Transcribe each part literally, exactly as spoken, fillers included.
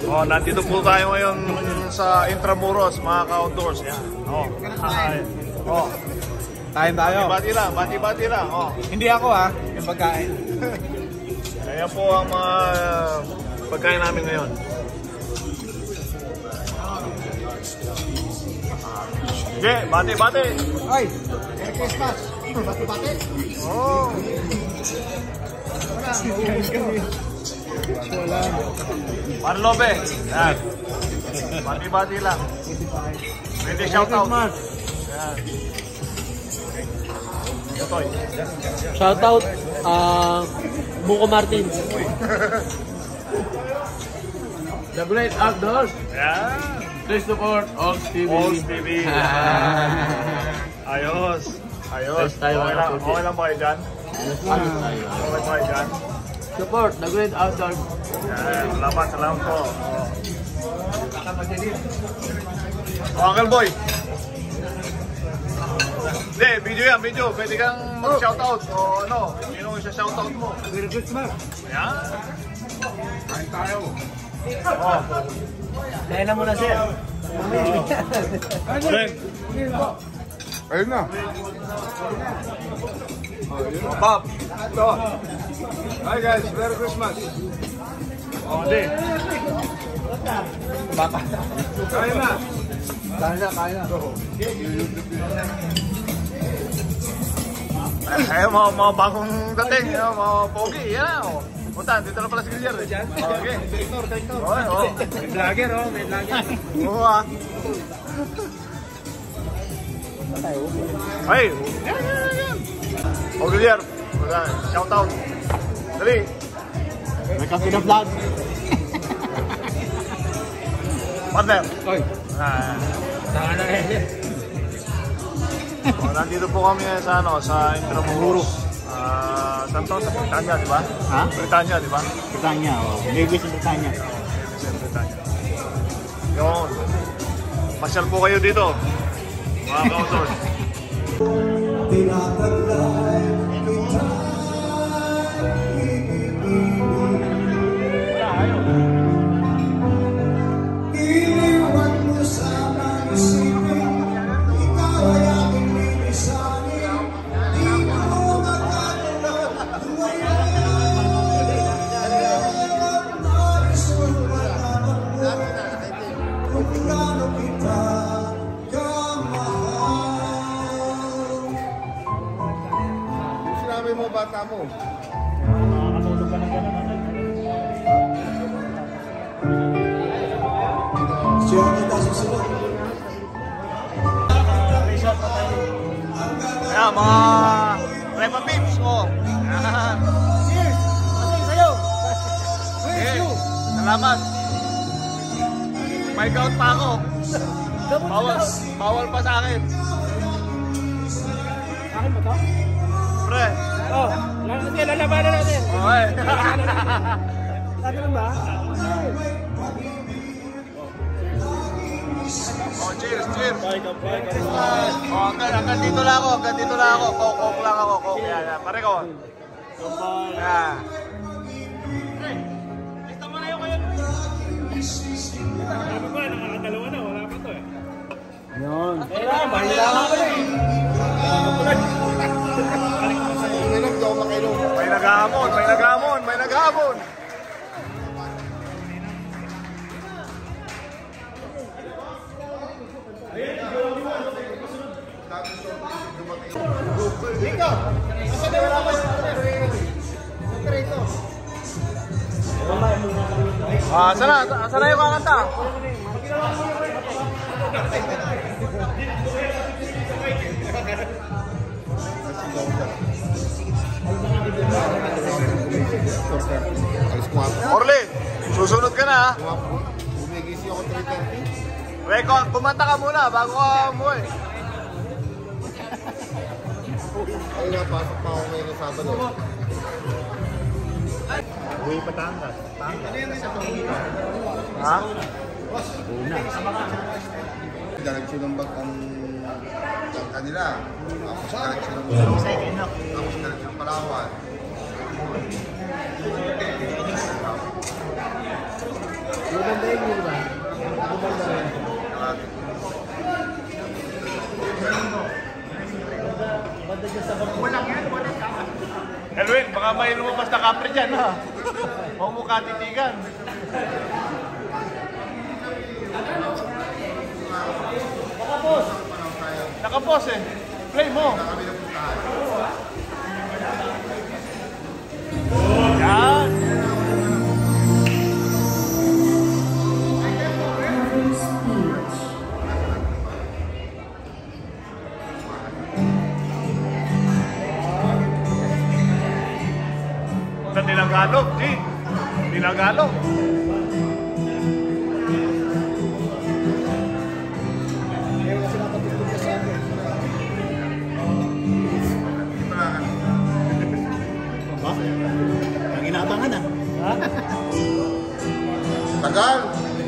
Oh, nandito po tayo ngayon sa Intramuros, mga ka-outdoors. Yan. Oh. Ay. Oh. Kain tayo. Bati-bati lang, bati-bati lang. Oh. Hindi ako ha, yung pagkain. Ayan po ang mga pagkain namin ngayon. Okay, bati-bati. Ay, Merry Christmas. Bati-bati. Oh. Para Lobe. Yan. Bati-bati lang. Pwede shoutout. Yan. Totoy. Shoutout, uh, Buko Martin. The Great Outdoors. Yan. Please support Ox T V. Ox T V. Ayos. Ayos. Okay lang, okay lang ba kayo dyan? Okay ba kayo dyan? Support The Great Outdoors. Yan. Salamat, salamat po. Oh, Uncle Boy. Hindi, video yan, video. Pwede kang mag-shoutout o ano, sino yung shoutout mo? Merry Christmas. Yan. Kain tayo. Oh. Dahil na muna sir. Len. Ayun na. Oh, Bob. Ito. Hi guys, Merry Christmas. Oh, di. Baka. Kain na. Kain na, kain na. Ay, mga, mga bagong dating, you know, mga pogi, yan o. Punta, dito na pala si Gillier. Okay. Director, director. Okay, oh. May vlogger, oh. May vlogger. Oo ah. Ay, yan, yan, yan. O Gillier, shout out. Dali. May kasi na vlog. Partner. Oy. Ah. Saka na eh. Oh, nandito po kami sa ano, sa Intramuros. Ah, saan to? Sa Britanya, di ba? Ha? Britanya, di ba? Britanya, oh. Baby sa Britanya. Sa Britanya. Yun. Masyal po kayo dito. Mga ka-outdoors. Mo bata mo. Nakakatulog ka ng gano'n. Siya kita susunod. Ayan, mga Repa Pips ko. Ayan. Cheers! Masing sa'yo! Okay. Salamat. May gout pa ako. Bawal, bawal pa sa akin. Akin ba to? Pre. Oh, sige, lalabanan natin. Okay. Sabi lang ba? Oh, cheers, cheers. Oh, hanggang, hanggang dito lang ako, hanggang dito lang ako. Coke, coke lang ako, coke. Yan, yan. Pare ko. Yan. Tama na yung kayo. Sabi ba, nakakadalawa na, wala pa to eh. Yun. Kailangan, mahilangan ko na eh. May naghahamon, may naghahamon, may naghahamon. Dito! Asa na wala mas ito? Ah, sana, sana yung kakanta. Orly, susunod ka na ha. Bumigisi ako three thirty. Reko, kumanta ka muna bago ka umuwi. Ay na, pasok pa ako ngayon ng Sabado. Uwi pa Tangas. Ha? Una. Diretso ng bag ang ang kanila. Tapos diretso ng bag. Tapos diretso ng Palawan. Maganda yun yun ba? Maganda rin. Maganda dyan sa bangko. Walang yan, walang kama. Elwin, baka may lumabas na kapre dyan ha. Huwag mo katitigan. Nakapos! Nakapos eh. Play mo. Yan. Sa Tinagalog, G. Tinagalog. Ayaw kasi nakatutulog ka sa akin. Ba? Ang inabangan ah. Ha? Tagal!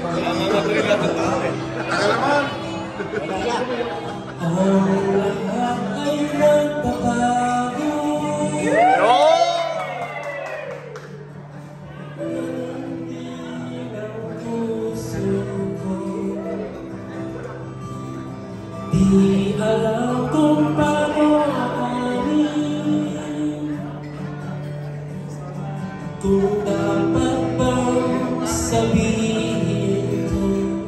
Tagal naman! Yo! Di alam kung paano amin, kung dapat bang sabihin ito.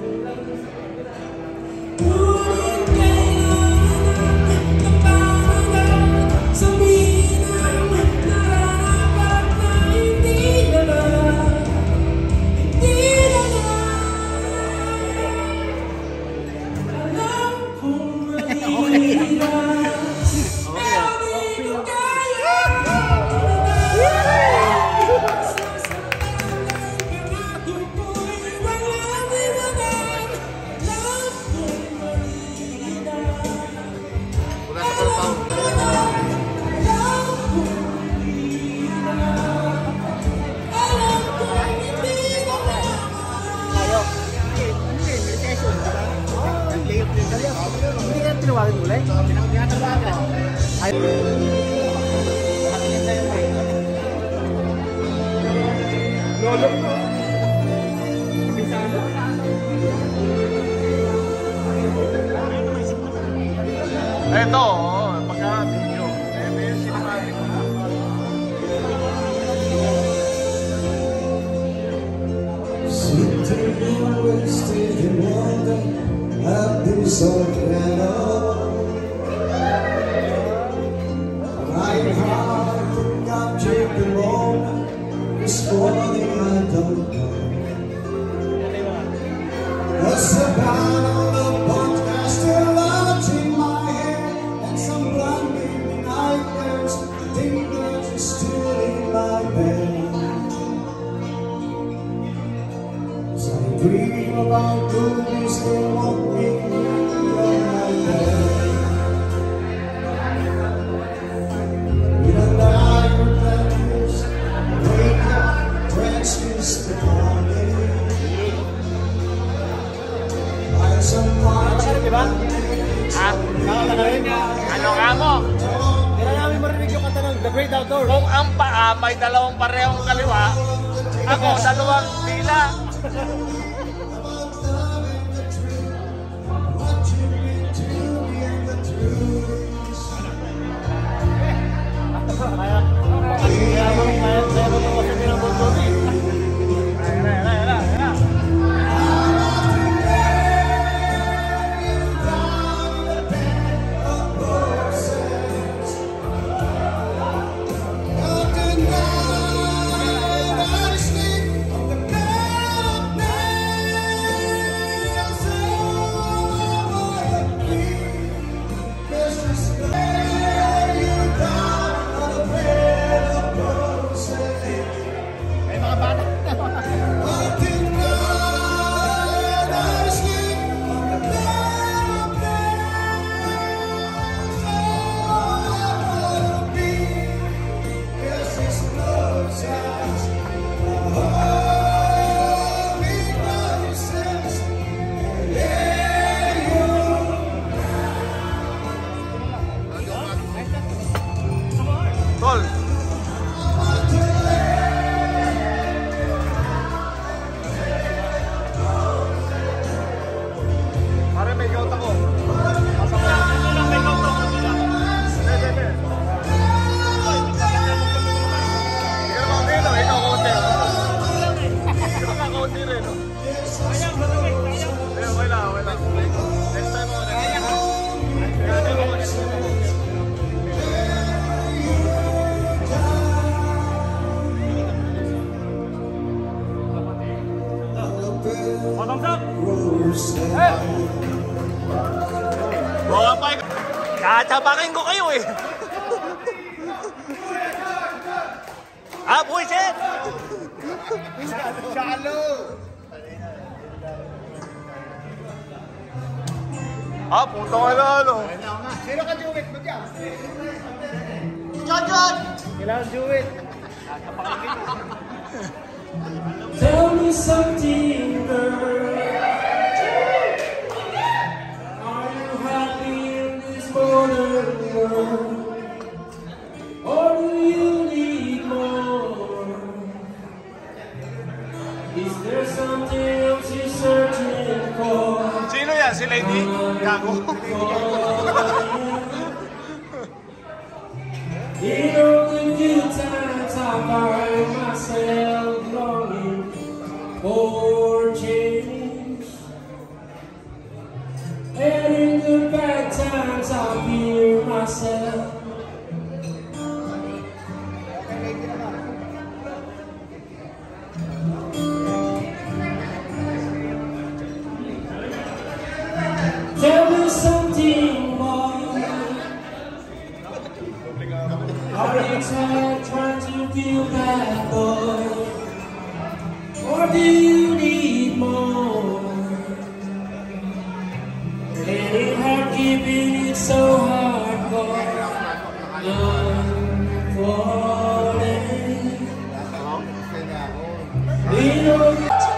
Ngunit kailangan na paano na sabihin ang nararamdaman na hindi na lang, hindi na lang. Alam kong mahirap, pero di ko kaya. Wala sa kalpaw. Ayaw. Hindi, meditation. Hindi ka tinawagan ulit? Tinatawagan. Ay. Lolo. Eto, oh, pagka-video. Eh, may cinematic. Sitting here wasted in wonder, I've been so kind of trying hard to capture the moment, this morning I don't know. What's the battle of podcast still lodged in my head, and some blinding nightmares, think that you're still in my bed. I dream about goodies that won't make me on my bed. In a night that is, wake up, drenched in the morning. By some magic, Diba? Ah, Nakakagaling ka. ano nga mo? Kailan namin marinig yung kanta ng The Great Outdoor. Kung ang paa may dalawang parehong kaliwa, ako dalawang dila. what you've been doing, the truth. Kaya, kaya mo, kaya sa'yo mo ito kasi pinag-bultobi. Ayan na, ayan na, ayan na, ayan na. I sleep on the bed of hindi rin. Ayun, okay lang, okay lang. Next time ako, next time ako. Next time ako, next time ako. Bottoms up! Hey! Mga pa, katabakin ko kayo eh! Ah, bullshit! Shallow! Ah, puto ka na ano? Sino ka duwit mo dyan? Kailangan do it. Tell me something, girl. Are you happy in this modern world? Or do you need more? Is there something else you're searching for? Sino yan? Si Lady? Gago? In all the good times I find myself longing for change, and in the bad times I fear myself. Tell me something more. Are you tired trying to feel that boy? Or do you need more? And it hard keeping it so hardcore. I'm falling. We know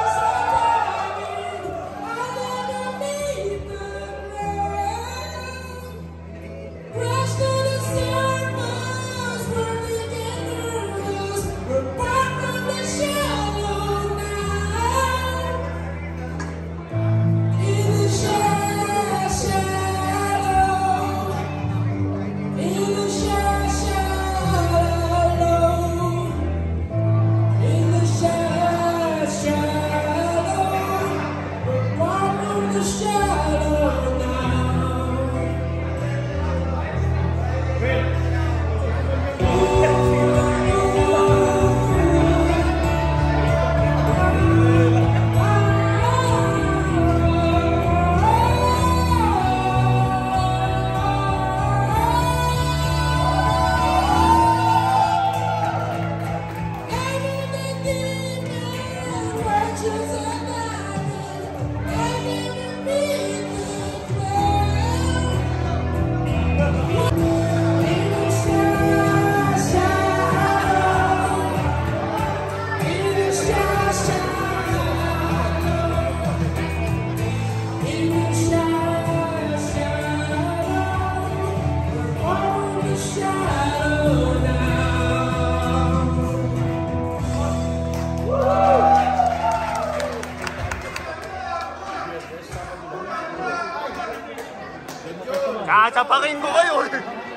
katapakin ko kayo eh!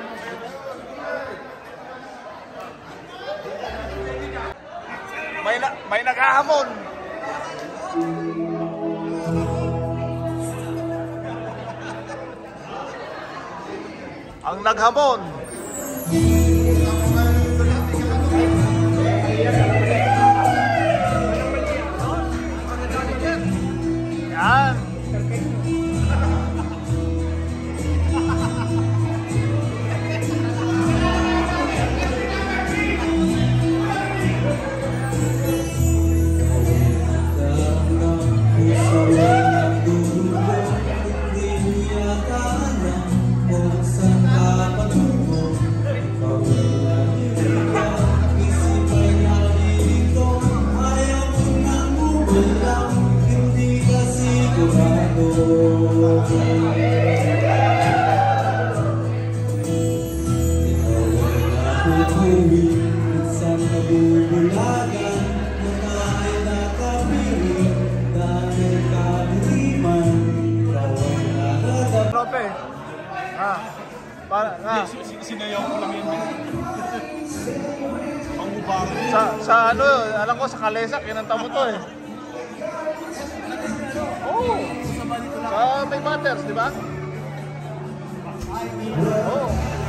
May, na, may naghahamon! Ang naghamon! Yan! Lope. Ah. Para ah. Sinayaw ko lang yan. Ang ubang. Sa sa ano, alam ko sa Kalesa, kinanta mo to eh. Ah, may matters, di ba? Oh.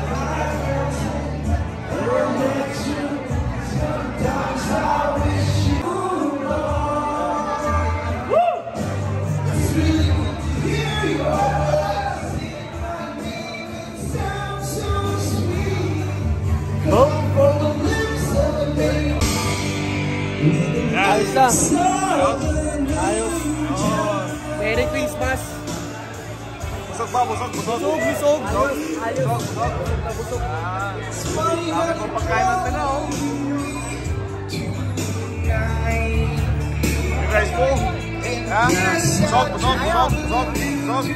Ayos lang. Ayos. Merry Christmas. Busog ba? Busog? Busog? Busog, busog. Ayos. Busog? Busog? Ah. Dami kong pagkain natin na, oh. You guys po? Ha? Busog? Busog? Busog? Busog? Busog?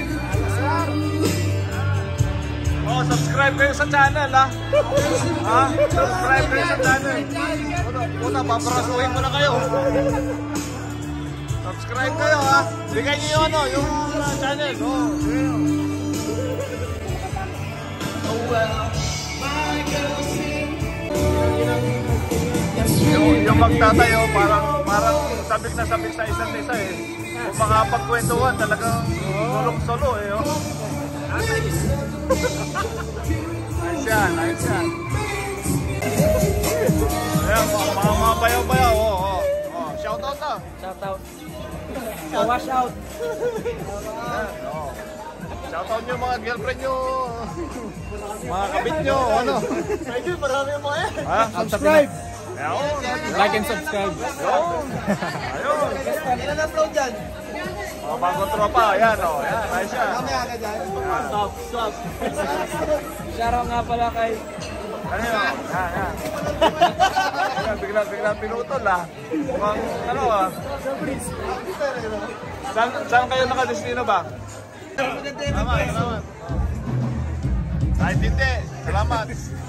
Oh, subscribe kayo sa channel, ha? Ha? Subscribe kayo sa channel. Puta, paparasuhin ko na kayo. Subscribe kayo, ha? Bigay niyo yung ano, yung uh, channel. Oh, yung, yung magtatayo, parang, parang sabik na sabik sa isa't isa eh. Kung makapagkwentuhan, talagang solong-solo eh. Oh. Nice yan, nice yan. Ayan, mga, mga bayaw-bayaw. Oh, oh, oh. Shout out na. Shout out. So, wash out. Ayan, oh. Shout out nyo mga girlfriend nyo. Mga kabit nyo. Ano? Ayun, marami yung mga yan. Ha? Subscribe. Ayun. Like and subscribe. Ayun. Ayun. Ilan upload dyan? Mga bagong tropa. Ayan, oh. Ayan, nice yan. Stop, stop. Shoutout nga pala kay... Ano yun? Yan, yan. Ayan, bigla, bigla pinutol ah. Mukhang, ano ah. Saan, saan kayo nakadestino ba? Salamat, salamat. Kahit hindi, salamat.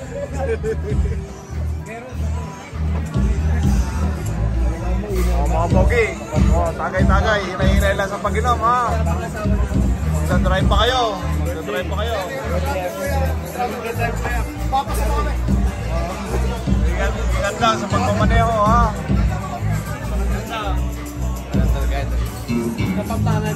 Oh, mga pogi. Oh, tagay-tagay. Hinay-hinay lang sa pag-inom ha. Magsa-drive pa kayo. Magsa-drive pa kayo. Papasok kami. Ingat, ingat lang sa pagmamaneho ha. Kapampangan.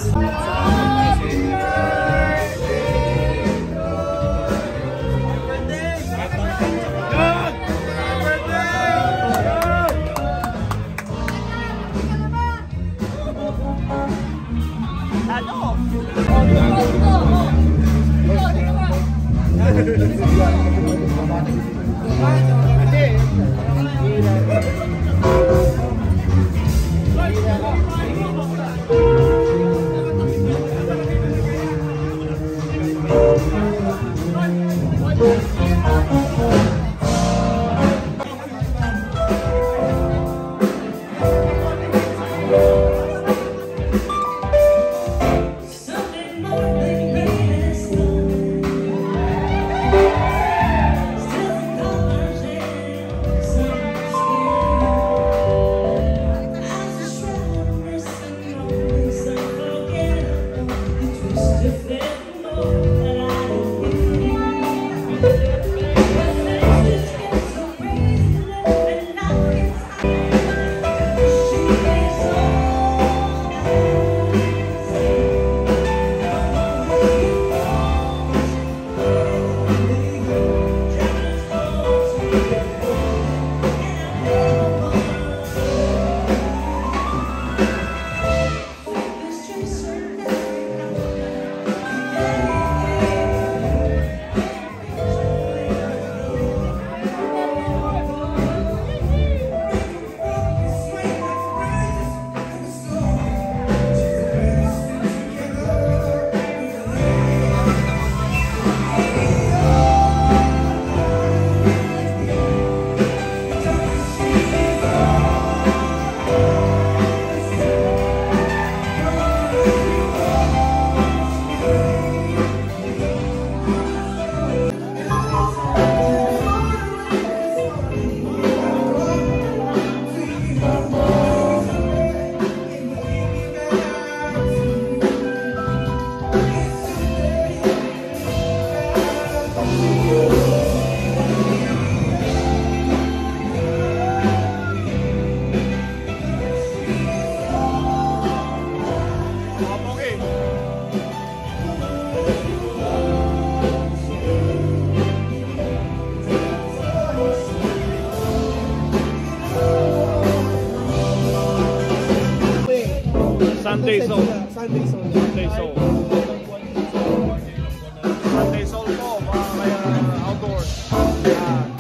Sunday Soul. Sunday Soul. Sunday Soul. Sunday Soul po, mga kaya outdoors. Ah,